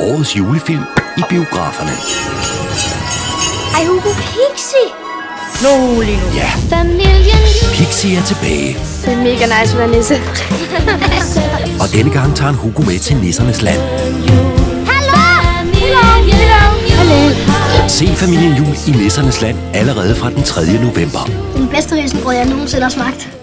årets julefilm i biograferne. Ej, Hugo, Pixie! Rolig nu. Ja, Familien. Pixie er tilbage. Det er mega nice at være nisse. Og denne gang tager han Hugo med til nissernes land. Hallo! Hallo! Se Familien Jul i nissernes land allerede fra den 3. november. Den bedste risengrød, jeg nogensinde har smagt.